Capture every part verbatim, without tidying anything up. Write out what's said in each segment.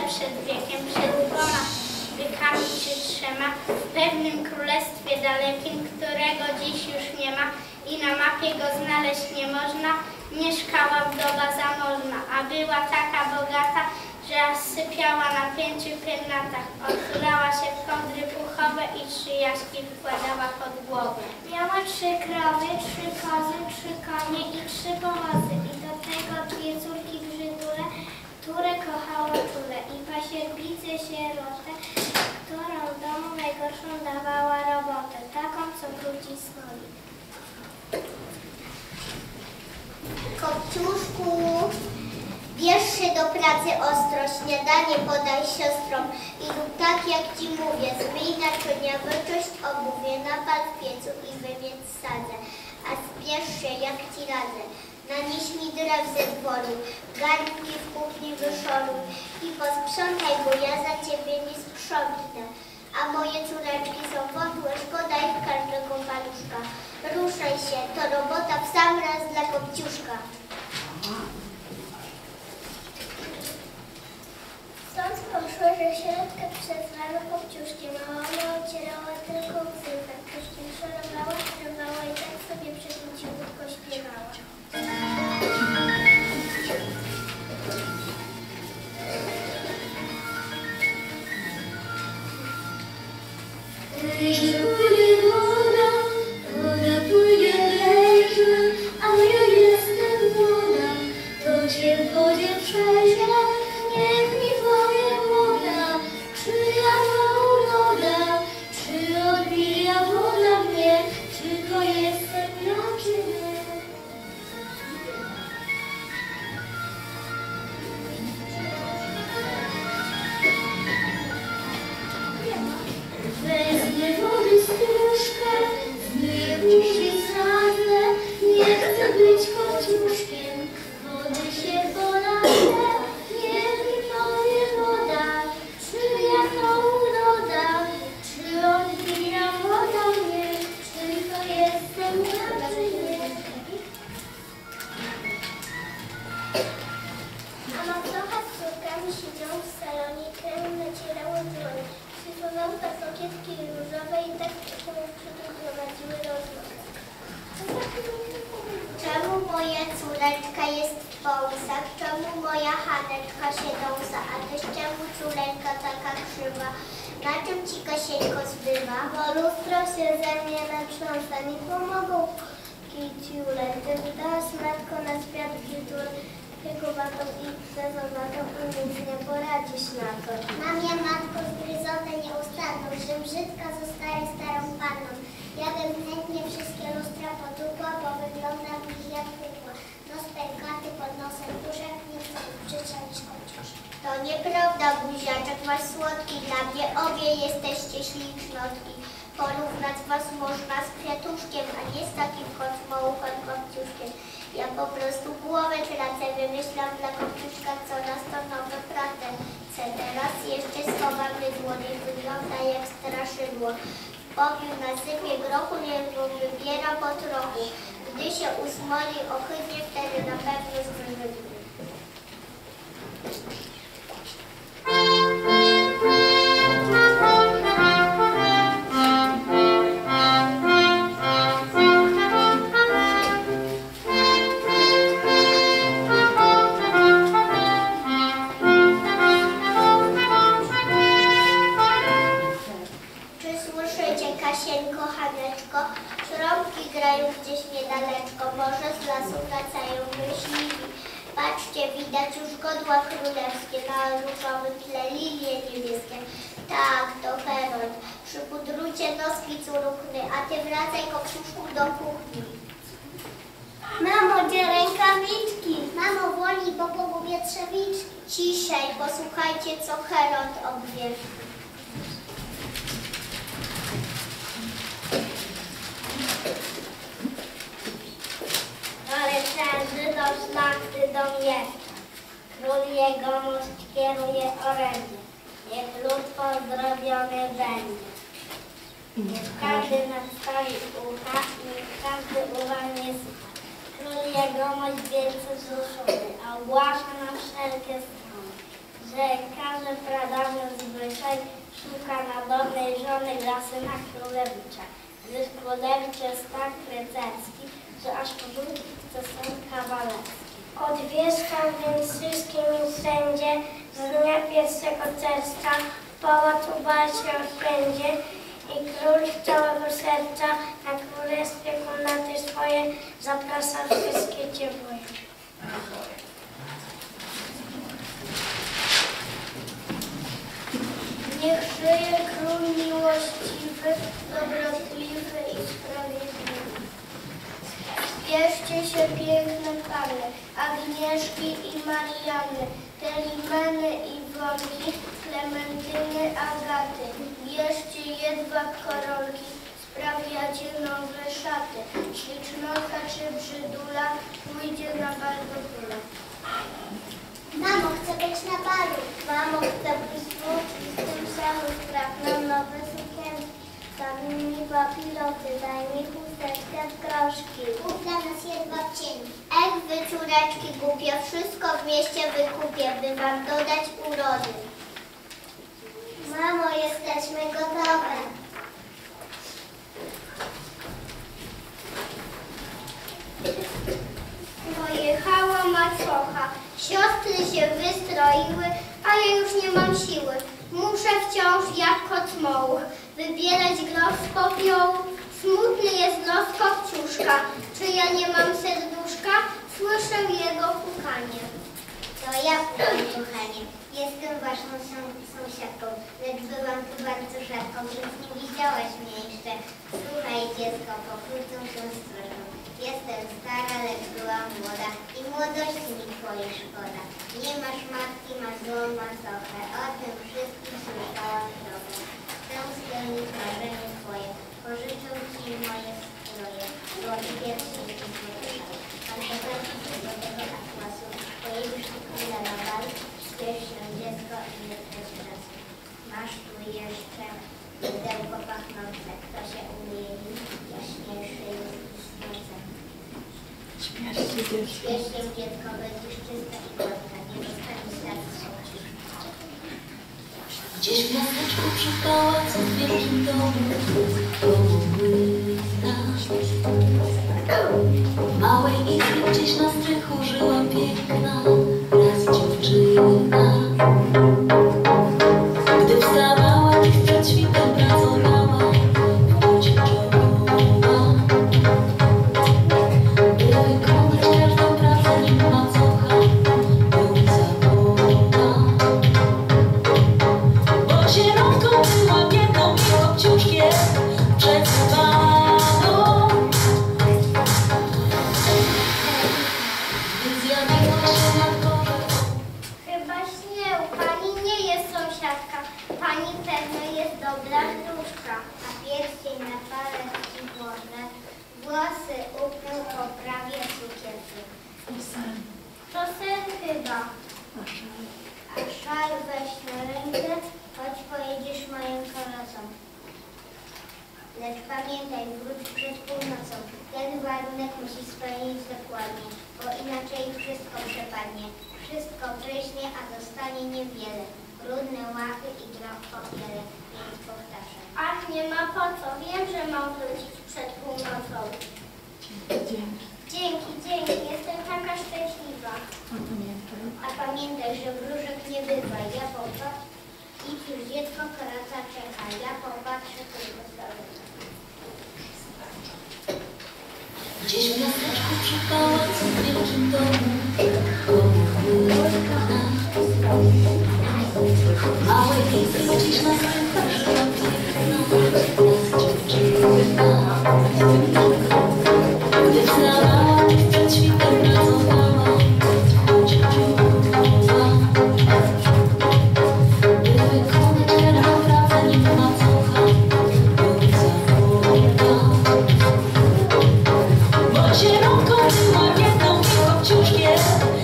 przed wiekiem, przed dwoma wiekami czy trzema, w pewnym królestwie dalekim, którego dziś już nie ma i na mapie go znaleźć nie można, mieszkała wdowa zamożna, a była taka bogata, że aż sypiała na pięciu piernatach, otulała się w kołdry puchowe i trzy jaśki wkładała pod głowę. Miała trzy krowy, trzy kozy, trzy konie i trzy powozy i do tego dwie córki brzydule, które kochała czule i pasierbicę sierotę, którą w domu najgorszą dawała robotę, taką co brudzi soli. Kopciuszku, bierz się do pracy ostro, śniadanie podaj siostrom i rób tak jak ci mówię, zmyj naczynia, wyczyść obuwie, napal w piecu i wymieć sadzę, a spiesz się jak ci radzę. Nanieś mi drew ze dworu, garnki w kuchni wyszoruj i posprzątaj, bo ja za ciebie nie sprzątnę. A moje córeczki są wątłe, szkoda ich każdego paluszka. Ruszaj się, to robota w sam raz dla Kopciuszka. Stąd poszło, że środkę przez rano Kopciuszkiem, a ona ocierała tylko łzy, tak Kopciuszkiem szorowała, szorowała i tak sobie przy tym cichutko śpiewała. Płynie woda, woda płynie leży, a ja jestem młoda, to cię w wodzie przejdzie, niech mi powie woda, czy ja to uroda, czy odbija woda mnie, czy to jestem ja, czy nie. Wezmę wody stróżkę, zmyję buzi zradę, nie chcę być Kopciuszkiem, wody się boję, niech mi powie woda, czy ja to uroda, czy odbija woda mnie, czy to jestem ja, czy nie. A macocha z córkami siedział w salonie, krem nacierały dłonie. Syfowały pasokietki różowe i tak się prowadziły rozmowę. Czemu moja córeczka jest w wąsach? Czemu moja Haneczka się dąsa? A też czemu córeczka taka krzywa? Na czym ci Kasieńko zbywa? Bo lustro się ze mnie natrząsa, nie pomogą kiciule. Ty dałaś matko na świat brzydły, piekowatą i przezowatą i nic nie poradzisz na to. Mam ja matko zgryzotę nieustanną, że brzydka zostaje starą panną. Ja bym chętnie wszystkie lustra potupła, bo wyglądam ich jak kukła. Nos pękaty pod nosem, puszek nie chcę przyczaić Kopciuszka. To nieprawda, buziaczek, masz słodki dla mnie, obie jesteście ślicznotki. Porównać was można z kwiatuszkiem, a nie z takim kocmołuchem Kopciuszkiem. Ja po prostu głowę tracę, wymyślam dla Kopciuszka co raz to nowe pracę. Teraz jeszcze schowam mydło, niech wygląda jak straszydło. Popiół nasypie grochu, niech go wybiera po trochu. Gdy się usmoli ohydnie, wtedy na pewno zgrzybnie. Kasieńko, Haneczko, trąbki grają gdzieś niedaleczko, może z lasu wracają myśliwi. Patrzcie, widać już godła królewskie, na różowym tle lilie niebieskie. Tak, to Herod, przypudrujcie noski curuchny, a ty wracaj Kopciuszku do kuchni. Mamo, gdzie rękawiczki? Mamo, woli, bo pogubię trzewiczki. Ciszej, posłuchajcie, co Herod obwieścił. Ale wszędzie do szlachty domieszcza. Król jegomość kieruje orędzie. Niech lud pozdrowiony będzie. Niech każdy nastawi ucha, niech każdy uważnie słucha. Król jegomość wielce wzruszony, a ogłasza na wszelkie strony, że każe pradawny zwyczaj szuka nadobnej żony dla syna królewicza. Gdyż królewicz jest tak rycerski, że aż powrócić chce sąd kawalerski. Odwieszam więc wszystkim im wszędzie, z dnia pierwszego czerwca w pałacu bal się odbędzie i król z całego serca na królestwie komnaty swoje zaprasza wszystkie ciepłe. Niech żyje król miłościwy, dobrotliwy i sprawiedliwy. Spieszcie się piękne panny, Agnieszki i Marianny, Telimeny i Wronki, Klementyny, Agaty. Bierzcie jedwab korolki, sprawiacie nowe szaty. Ślicznotka czy brzydula pójdzie na bal do króla. Mamo, chcę być na balu. Mamo, chcę być wódki, z tym samym sprawną nowe sukienki. Daj mi papiloty, daj mi chusteczkę w groszki. Kup dla nas jedwab cienki. Ech, wy córeczki głupie, wszystko w mieście wykupię, by wam dodać urody. Mamo, jesteśmy gotowe. Pojechała macocha, siostry się wystroiły, a ja już nie mam siły. Muszę wciąż jak kocmoł wybierać groch z popiołu. Smutny jest los Kopciuszka, czy ja nie mam serduszka? Słyszę jego pukanie. To ja pukam, kochanie. Jestem waszą sąsiadką, lecz byłam tu bardzo rzadko, więc nie widziałaś mnie jeszcze. Słuchaj, dziecko, pokrótce się strożą. Jestem stara, lecz byłam młoda i młodości mi twojej szkoda. Nie masz matki, masz złą macochę, o tym wszystkim słyszałam trochę. Chcę spełnić marzenie twoje, pożyczę ci moje stroje, złoty pierścień i złoty szal. Pan potrafi do złotego atłasu, pojedziesz do króla na bal, śpiesz się dziecko i nie trać czasu. Masz tu jeszcze mydełko pachnące, kto się umieli, jaśniejszy jest słońce. Śpiesz się dziecko, będziesz czysta i godna, nie dostaniesz lat słońca. Gdzieś w miasteczku przy pałacu w wielkim domu w małej izbie gdzieś na strychu żyła piękna raz dziewczyna. Gdy wstawała, dziś przed świtem pracowała w pocie czoła. By wykonać każdą pracę, nim macocha ją zawoła. Bo sierotką była biedną i Kopciuszkiem przesuwano. Gdy zjawiła się na dworze, Chyba śnię, pani nie jest sąsiadka, pani pewno jest dobra wróżka. A pierścień na palec ci włożę, włosy upnę, poprawię cukierki. To sen chyba. A szal weź na rękę, choć pojedziesz moją kolosą. Lecz pamiętaj, wróć przed północą. Ten warunek musisz spełnić dokładnie, bo inaczej wszystko przepadnie. Wszystko pryśnie, a zostanie niewiele. Brudne łachy i groch popiele, więc powtarzam. Ach, nie ma po co, wiem, że mam wrócić przed północą. Dzięki, dzięki, jestem taka szczęśliwa. A pamiętaj, że wróżek nie bywa. Ja popatrzę, idź już dziecko, karaca czeka. Ja popatrzę tylko sobie. gdzieś w miasteczku przy pałacu w wielkim domu w małej izbie gdzieś na strychu żyła piękna dziewczyna. Gdy wstawała, dziś przed świtem pracowała w pocie czoła. By wykonać każdą pracę, nim macocha ją zawoła. Bo sierotką była biedną i Kopciuszkiem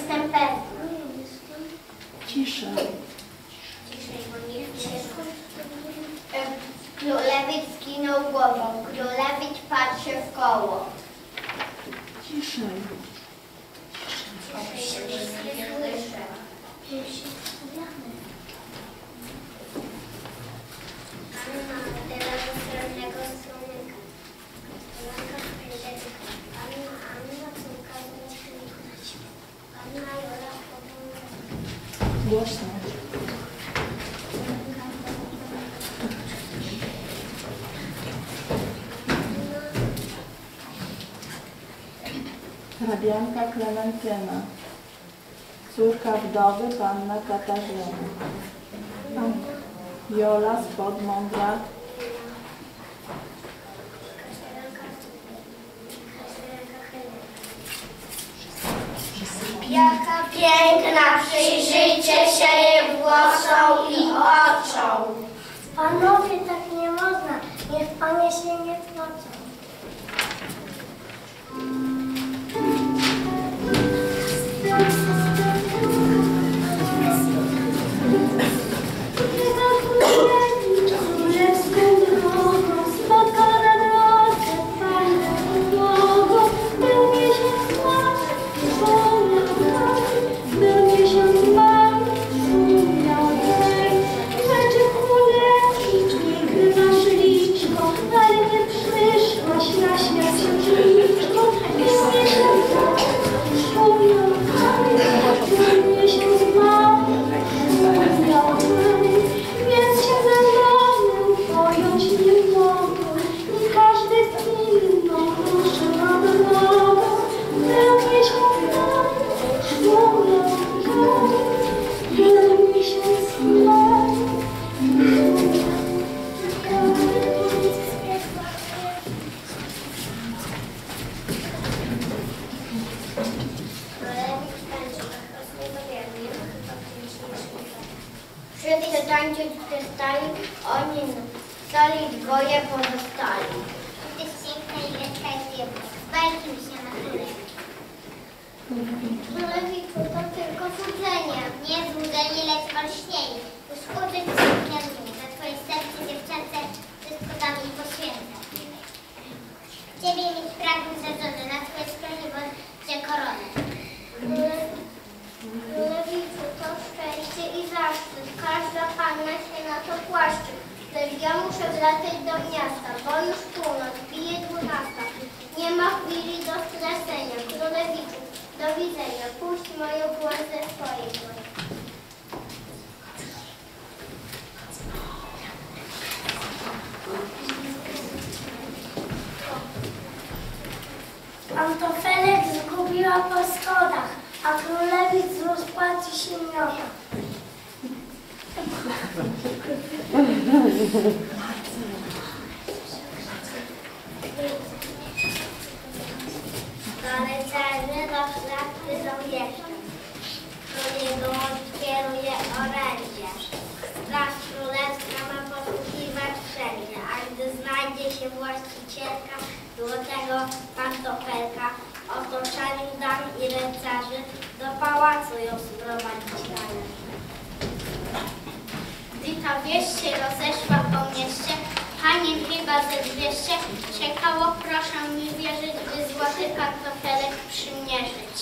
jestem pewna. Ciszej. Ciszej, bo nie cieszą. Królewicz skinął głową. Królewicz patrzy w koło. Ciszej. Ciszej, nie słyszę. Anna teraz srebrnego strumyka. Kolanka z Fryderyka. Anna, Anna, córka z Mieszkańca. Anna Jola pomogła. Głośno. Hrabianka Klementyna. Córka wdowy panna Katarzyna. Jola spod Mądra. Jaka piękna, przyjrzyjcie się jej włosom i oczom. Panowie, tak nie można, niech panie się nie tłoczą. Wszyscy tańczyć przestali, oni stali, dwoje pozostali. Ty jest piękna i lekka jest jedna. Bajki mi się na chwilę. Królewiczu, to tylko złudzenie. Nie złudzenie, lecz olśnienie. Już uczy się gniazdynie. Za twoje serce, dziewczęce, wszystko dam i poświęcę. Ciebie mieć pragnę za żonę, na twoje skronie Boże koronę. Królewiczu, to szczęście i zaszczyt. Każda panna się na to płaszczy. Lecz ja muszę wracać do miasta, bo już północ, bije dwunasta. Nie ma chwili do stracenia. Królewiczu, do widzenia. Puść moją głos ze swojej głowy. Pantofelek zgubiła po schodach, a królewicz z rozpaczy się miota. Rycerze do szlachty żołnierze, do niego kieruje orędzie. Straż królewska ma posługiwać wszędzie, a gdy znajdzie się właścicielka złotego pantofelka, otoczeniu dam i rycerzy do pałacu ją sprowadzić należy. Gdy ta wieść się rozeszła po mieście, panien chyba ze dwieście czekało, proszę mi wierzyć, by złoty pantofelek przymierzyć.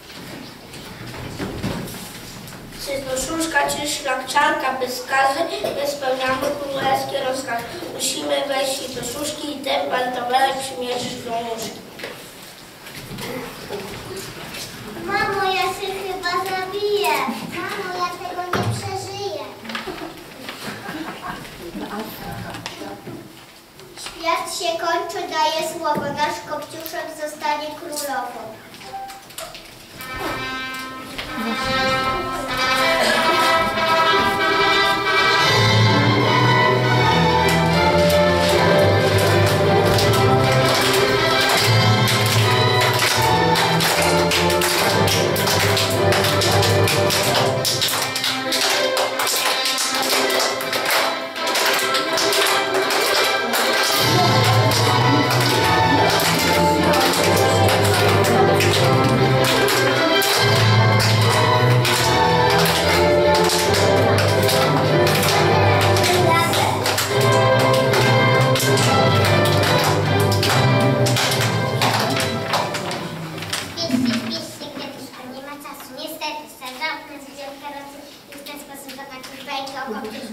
Czy to szóstka, czy szlachcianka bez skazy, my spełniamy królewski rozkaz. Musimy wejść i do szóstki i ten pantofelek przymierzyć do nóżki. Mamo, ja się chyba zabiję. Mamo, ja tego nie przeżyję. Świat się kończy, daje słowo. Nasz Kopciuszek zostanie królową. Thank you. Duszy.